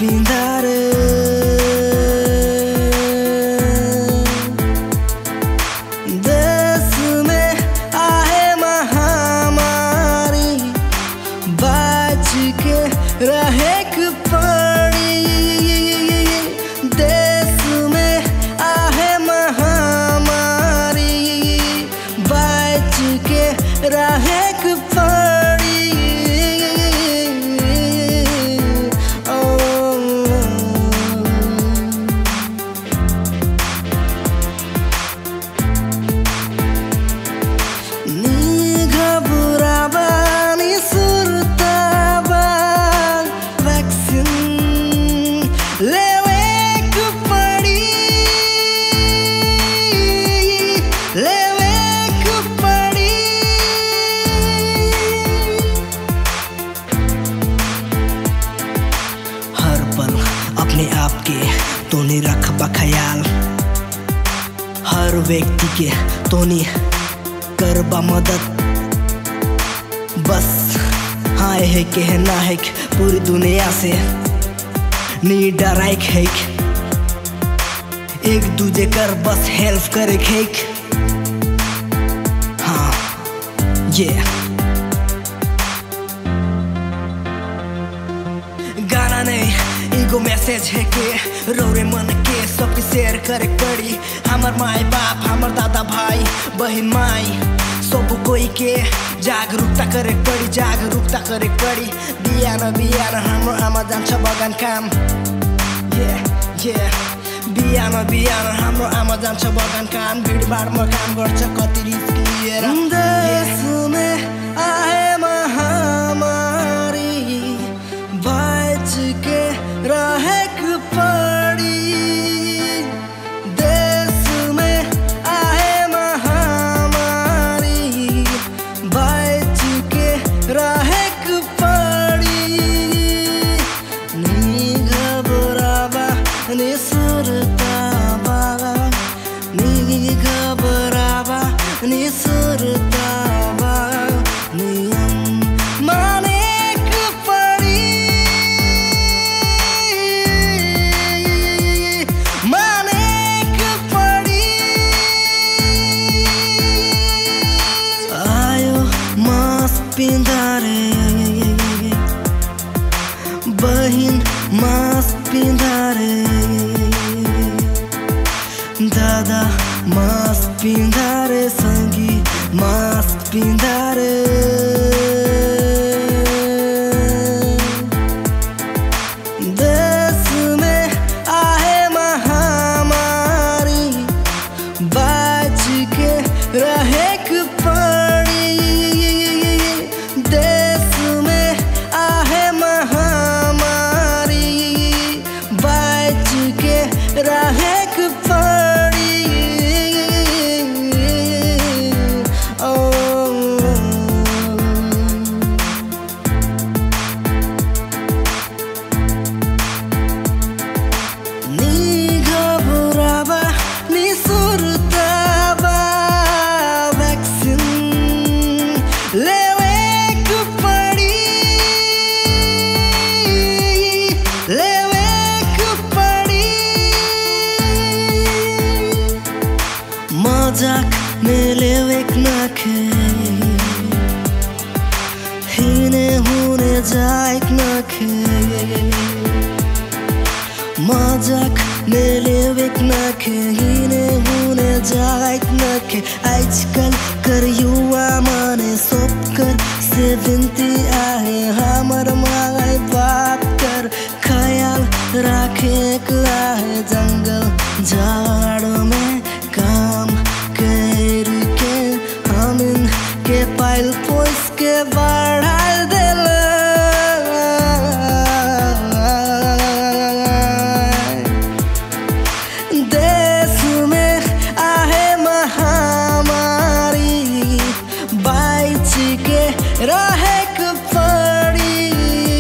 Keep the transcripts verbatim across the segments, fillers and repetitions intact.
पिंदा रे देश में आए महामारी बच के रहे पड़ी देश में आए महामारी बच के रहे पड़ी तोनी रख बख्याल हर व्यक्ति के तोनी करबा मदद बस हाँ है कहना है पूरी दुनिया से नी डराई है एक दूजे कर बस हेल्प करे है हाँ ये गाना नहीं इगो मैसेज है के रोरे मन के सबके शेयर करे पड़ी हमार माई बाप हमार दादा भाई बहन माई सब कोई के जागरूकता करे पड़ी जागरूकता करे पड़ी बिहान बिहान हाम्रो आमा जान्छ बगान काम ये ये बिहान बिहान हाम्रो आमा जान्छ बगान काम भिडभाडमा काम गर्छ कति रिस्क लिएर देश में आए महामारी बच के रहे पड़ी देश में आए महामारी बच के रहे पड़ी नी घबरावा नी सुरतावा नी घबरावा नी सुरतावा नियम मानेक परी मानेक परी आयो मास्क पिंदा रे बहिन मास्क पिंदा रे दादा मास्क पिंदा रे संगी मास्क पिंदा रे देश में आए महामारी बच के रहे पड़ी देश में आए महामारी बच के रहे पड़ी ओ नी घबरावा नी सुरतावा वैक्सीन लेवेक पड़ी लेवेक पड़ी मजाक में लेवेक नखे हिने हुने जाएक नखे मजाक में लेवेक नखे हिने हुने जाएक नखे आजकल कर युवा माने सब कर से विनती आहे हमर माई बाप कर ख्याल रखे आहे जंगल झाड़ में काम करके हम के पाइल पोस के बढ़ा दिल देश में आए महामारी बच के रहे पड़ी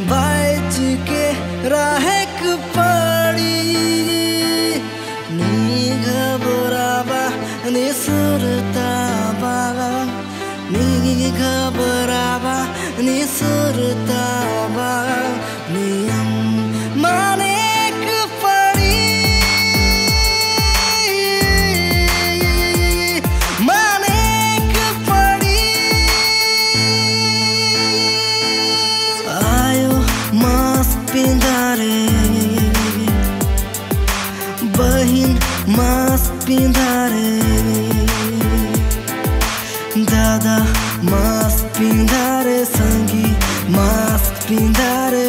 बाँच के रहेक पड़ी नी घबरावा नी सुरतावा नी घबरावा नी सुरतावा नियम मानेक परी मानेक परी आयो मास्क पिंधारे बहिन मास्क पिंधारे दादा मास्क पिंधारे संगी मास्क पिंधारे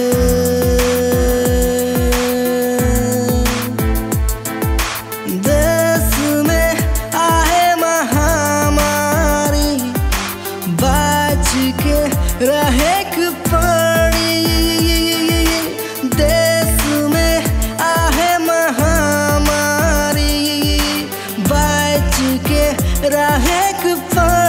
देश में आहे महामारी बाज के रहेक पड़ी देश में आहे महामारी बाज के रहेक पड़ी